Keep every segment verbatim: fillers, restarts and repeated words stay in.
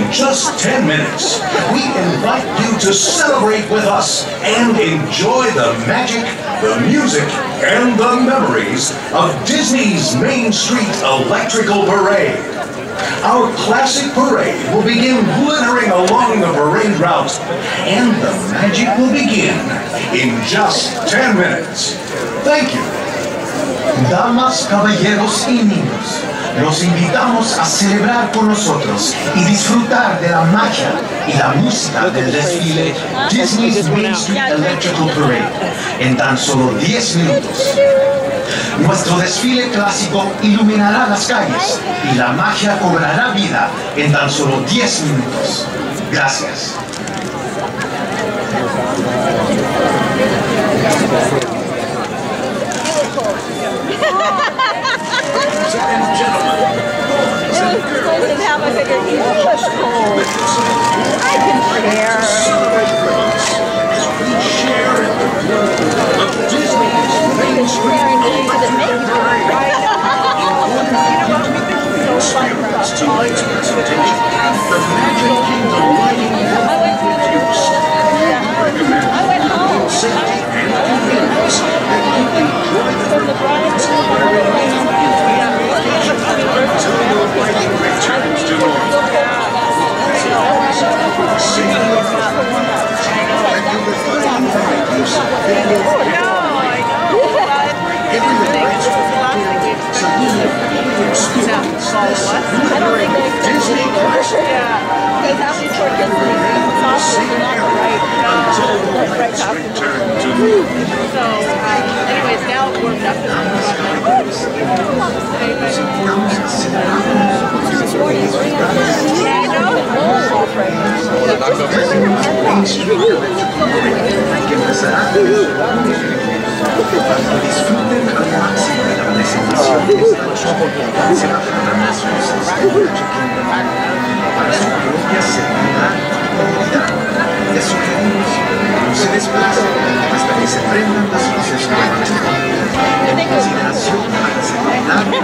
In just ten minutes, we invite you to celebrate with us and enjoy the magic, the music, and the memories of Disney's Main Street Electrical Parade. Our classic parade will begin glittering along the parade route, and the magic will begin in just ten minutes. Thank you. Damas, caballeros y niños, los invitamos a celebrar con nosotros y disfrutar de la magia y la música del desfile Disney's Main Street Electrical Parade en tan solo diez minutos. Nuestro desfile clásico iluminará las calles y la magia cobrará vida en tan solo diez minutos. Gracias. Ladies and gentlemen, it was close to half. I figured he was cold. I can share. Celebrate with us as we share in the glow of Disney's Main Street Electrical Parade. Experience tonight's presentation, The Magic Kingdom Lighting Introduced. I went home. Safety and convenience that you enjoy the rides until your lighting returns to normal. Sing along and you will find great use of video everyone so you can experience this great Disney classic. Because after short Disney, Sing until the lights return to normal. so, uh, anyways, now it's warmed up. Yeah, I know. Main Street Electrical Parade que empezará para que disfruten al máximo de la presentación de esta noche. Se bajarán las luces de Magic Kingdom para su propia seguridad y comodidad. Les sugerimos que no se desplacen hasta que se prendan las luces nuevas. En consideración a la seguridad de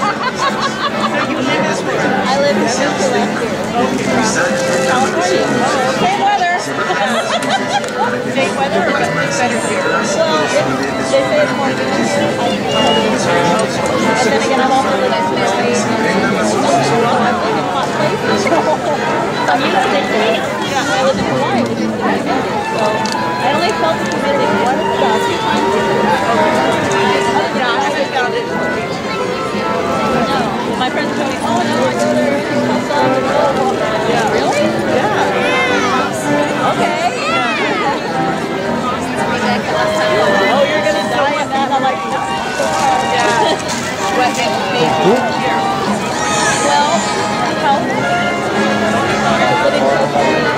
I live in Central Plaza. Same weather. Same weather, but it's better here. Well, they say it's more expensive. But then again, I'm also living in a very hot place. I'm used to it. Yeah, I live in Hawaii, which is very humid. So I only felt the humidity once uh, two times. Yeah, I haven't found it. No. My friends told me, oh no, I go there in Tulsa. Yeah. Really? Yeah. Okay. Oh, you're gonna die in that? I'm like, no. Yeah. What makes me here? Well, health. Living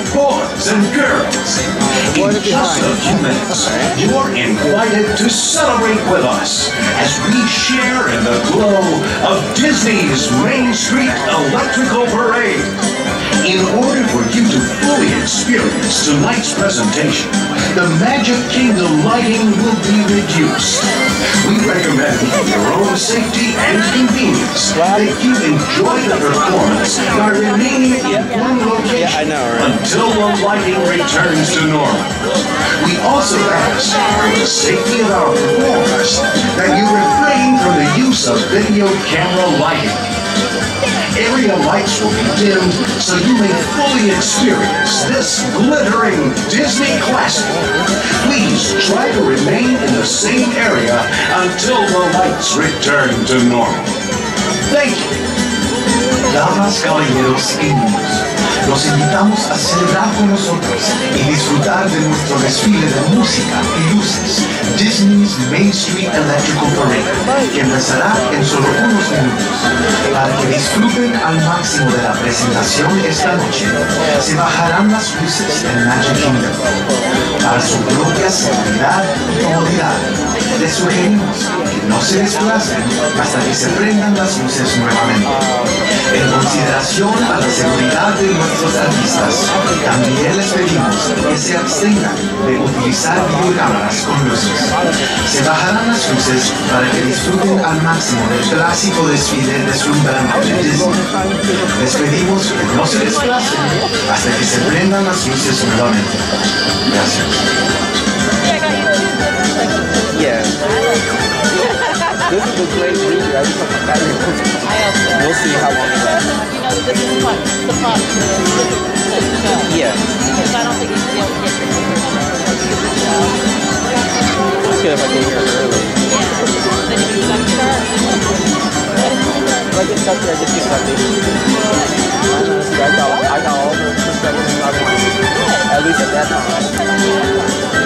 boys and girls. In just a few minutes, you're invited to celebrate with us as we share in the glow of Disney's Main Street Electrical Parade. In order for you to fully experience tonight's presentation, the Magic Kingdom lighting will be reduced. We recommend for your own safety and convenience that you enjoy the performance by remaining in one location until the lighting returns to normal. We also ask, for the safety of our performers, that you refrain from the use of video camera lighting. Area lights will be dimmed so you may fully experience this glittering Disney classic. Please try to remain in the same area until the lights return to normal. Thank you. Damas, caballeros y niños, los invitamos a celebrar con nosotros y disfrutar de nuestro desfile de música y luces, Disney's Main Street Electrical Parade, que empezará en solo unos minutos. Para que disfruten al máximo de la presentación esta noche, se bajarán las luces del Magic Kingdom. Para su propia seguridad y comodidad, les sugerimos que no se desplacen hasta que se prendan las luces nuevamente. En consideración a la seguridad de nuestros artistas, también les pedimos que se abstengan de utilizar videocámaras con luces. Se bajarán las luces para que disfruten al máximo del clásico desfile deslumbrante de Disney. Les pedimos que no se desplacen hasta que se prendan las luces nuevamente. Gracias. Yeah. This is a great movie. I just hope that we'll see how long it lasts. You know, this is what the problem is. This is the show. Yeah. Because I don't think you'd be able to get your show. It's good if I get here early. Yeah. Then you can start. If I get stuck here, I just get stuck here. I got, I got all the perspectives I want. At least at that time.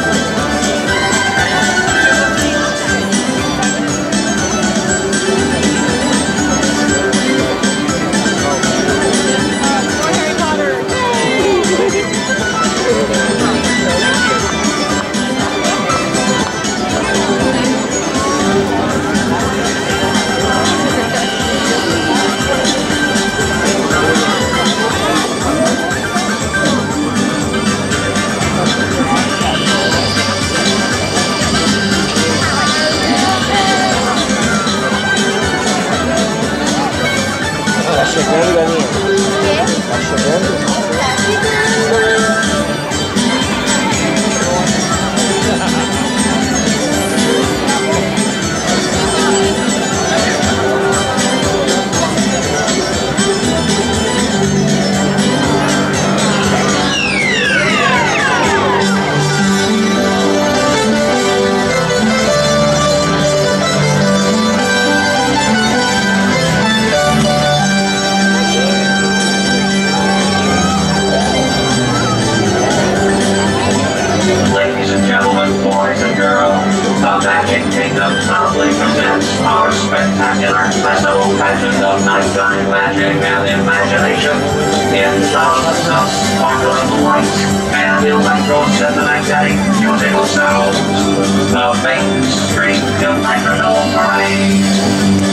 Tá chegando, galinha? Tá chegando? Spectacular festival pageant of nighttime magic and imagination. In thousands of sparkling lights and electro-scintillating musical sounds, the Main Street Electrical Parade.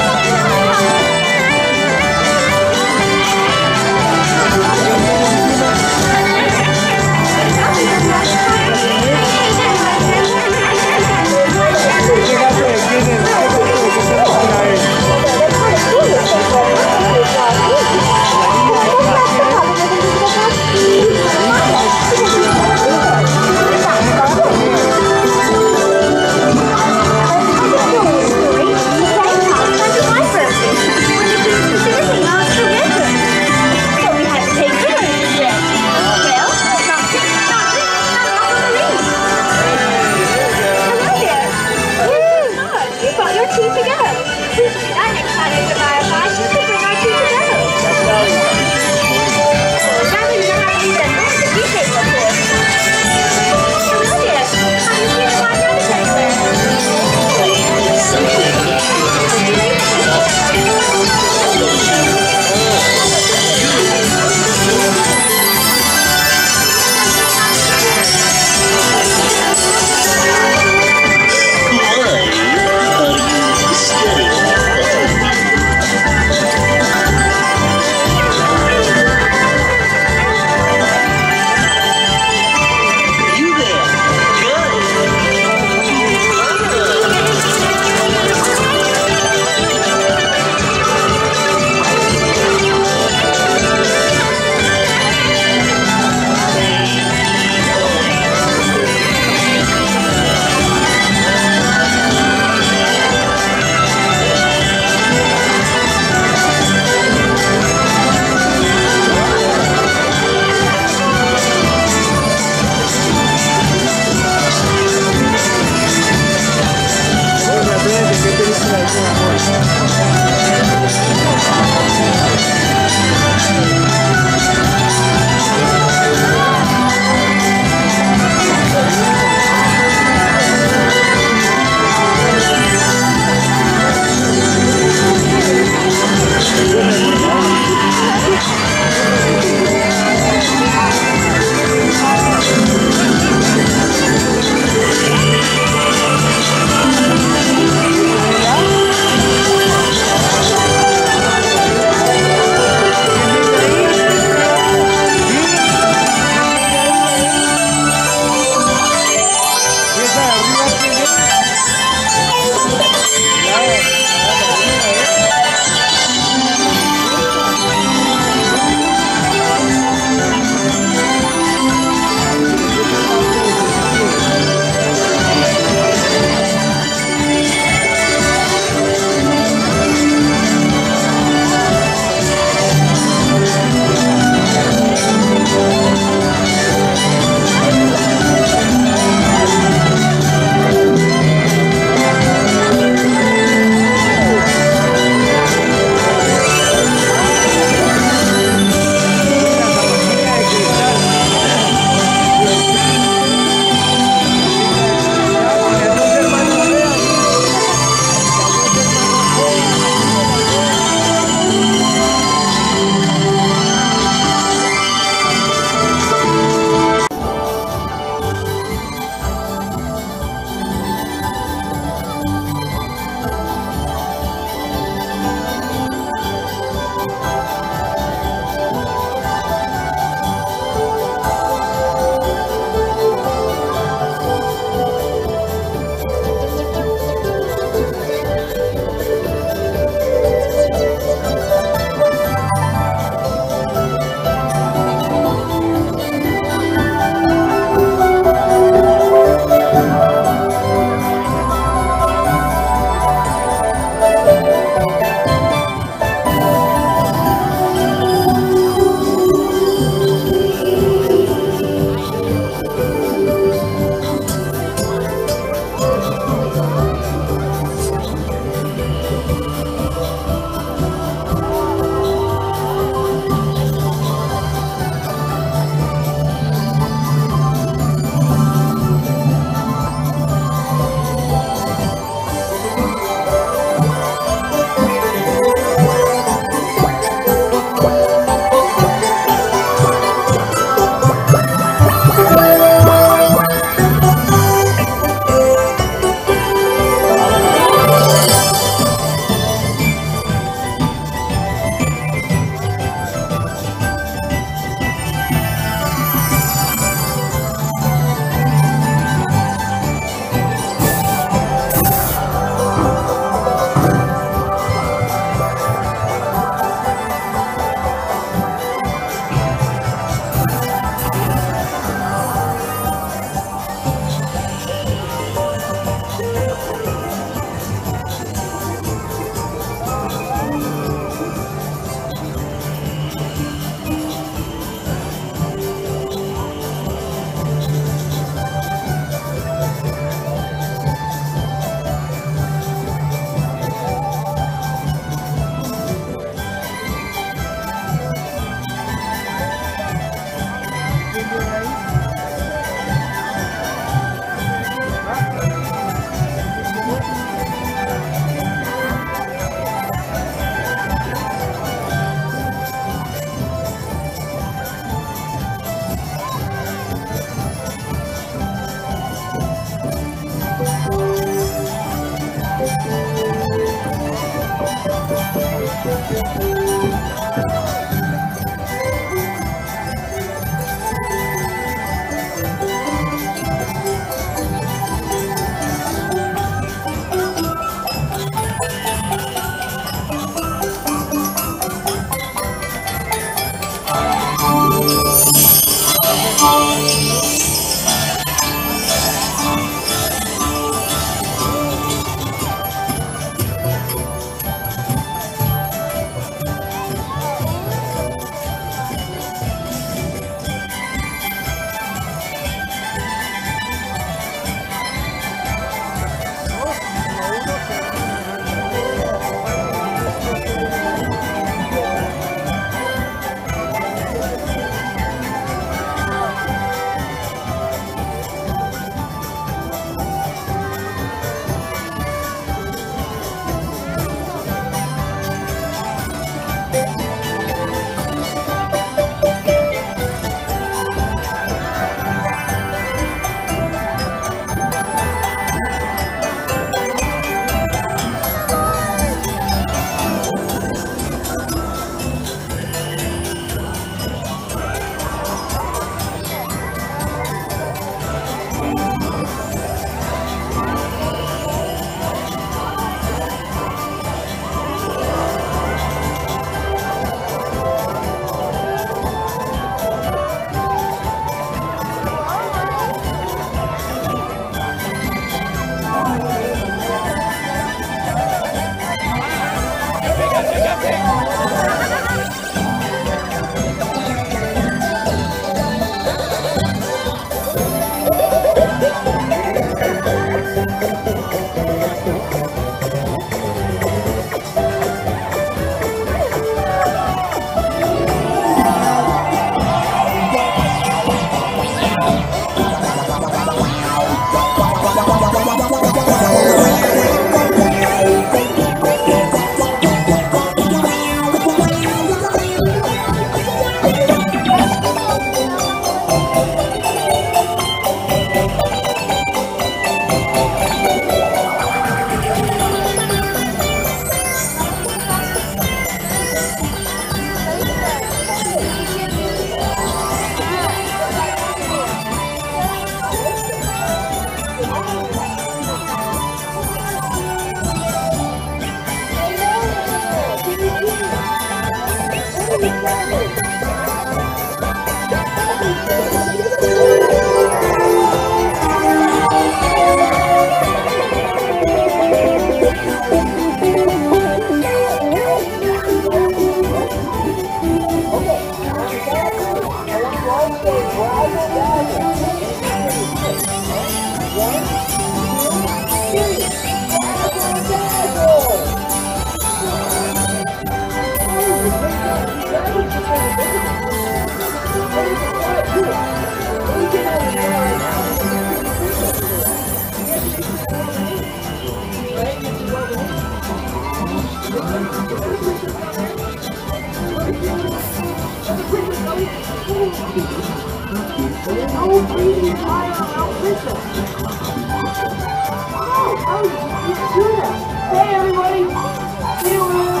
Hey everybody! See you later!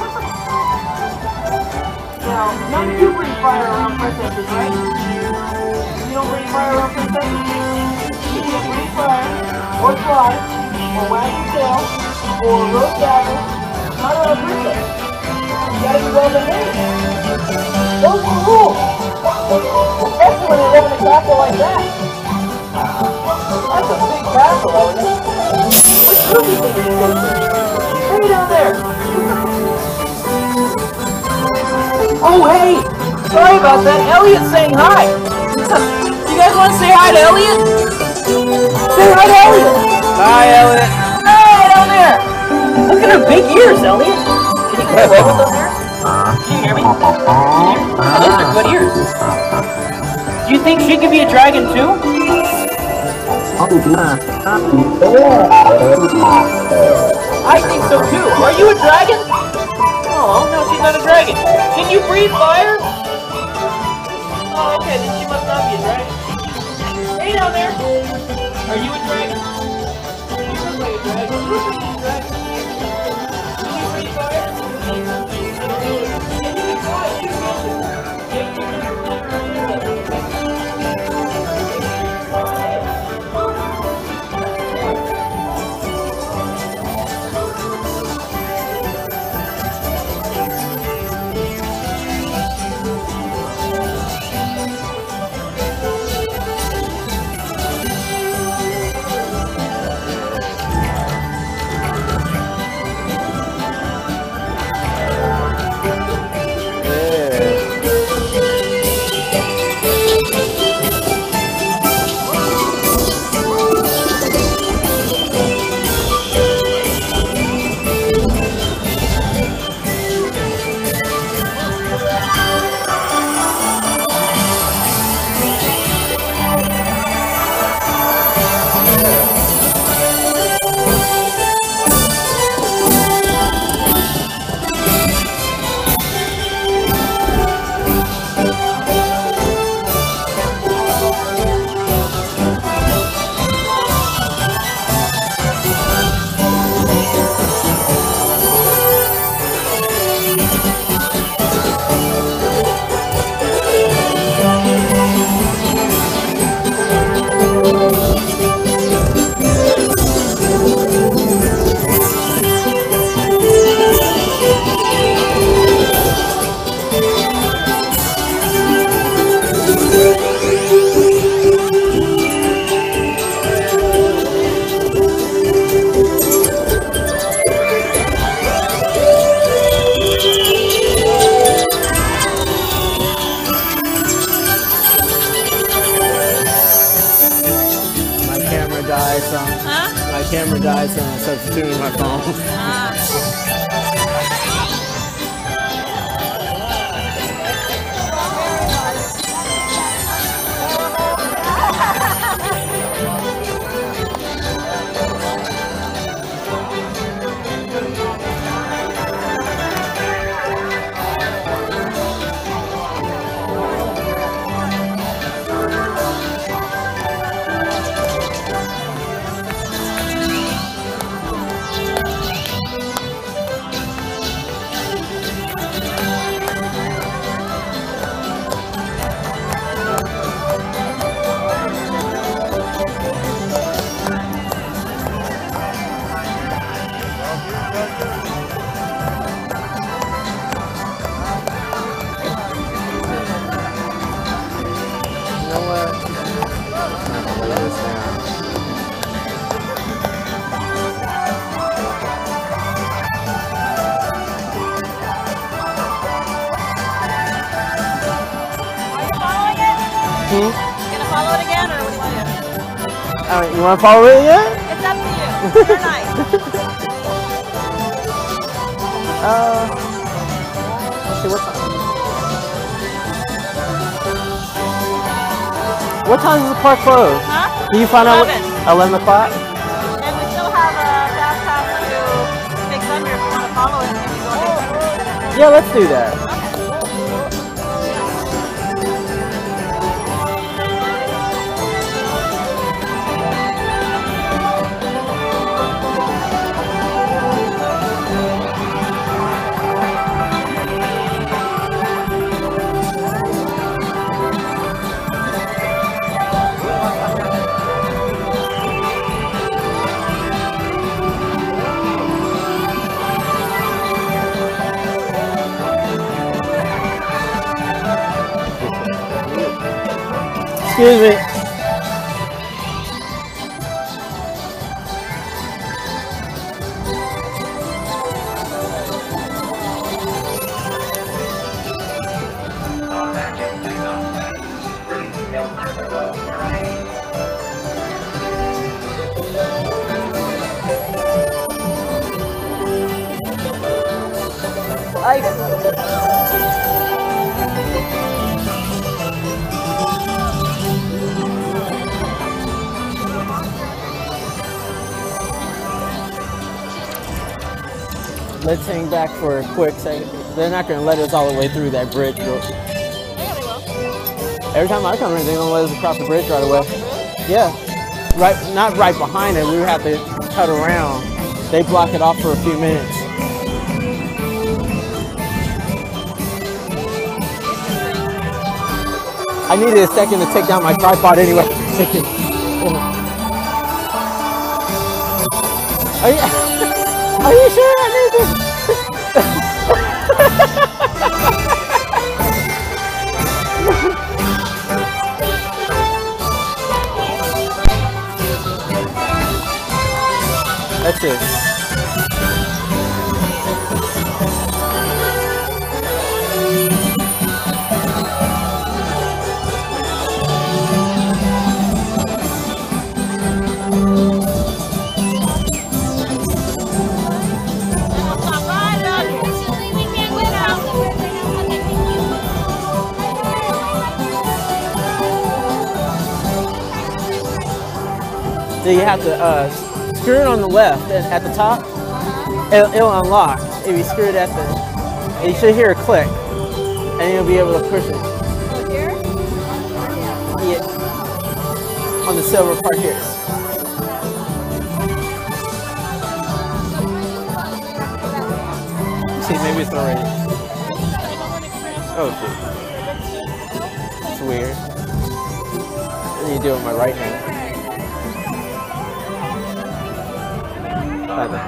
Now, none of you bring fire around princesses, right? You don't bring fire around princesses? You can't bring fire, or fly, or wag your tail, or roast dagger, not around a princess. You gotta be well behaved. Those are the rules! Especially when they live in a castle like that. That's a big castle, isn't it? What's Ruby thinking? Hey down there! Oh hey! Sorry about that, Elliot's saying hi! You guys want to say hi to Elliot? Say hi to Elliot! Hi, Elliot. Hey down there! Look at her big ears, Elliot! Can you come over with those ears? Can you hear me? Can you hear me? Oh, those are good ears. Do you think she could be a dragon too? I think so too. Are you a dragon? Oh, no, she's not a dragon. Can you breathe fire? Oh, okay, then she must not be a dragon. Hey down there! Are you a dragon? You look like a dragon. You look like a dragon. Can you breathe fire? And you can fly, you can build it. camera died, so I'm substituting my phone. Hmm? You gonna follow it again, or what do you want to do? Uh, you want to follow it again? It's up to you. You're nice. uh, let's see, what time? What time does the park close? Huh? Do you find eleven. out? eleven o'clock? And we still have a fast pass to Big Thunder if you want to follow it. Maybe go ahead. Yeah, let's do that. Excuse me. Let's hang back for a quick second. They're not going to let us all the way through that bridge. Bro. Every time I come in, they're going to let us across the bridge right away. Yeah. Right, not right behind it. We would have to cut around. They block it off for a few minutes. I needed a second to take down my tripod anyway. Are you, are you sure I need this? That's it. So you have to uh, screw it on the left at, at the top. It'll, it'll unlock. If you screw it at the, you should hear a click, and you'll be able to push it. Here? Yeah. On the silver part here. See, maybe it's not ready. Oh shit. It's weird. What do you do with my right hand? Let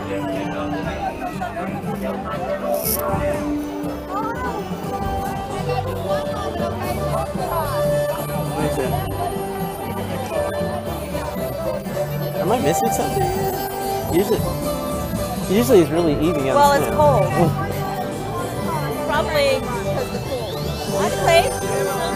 me see. Am I missing something? Usually, usually it's really easy. Well, it's cold. Probably because it's cold. Hi, Clay.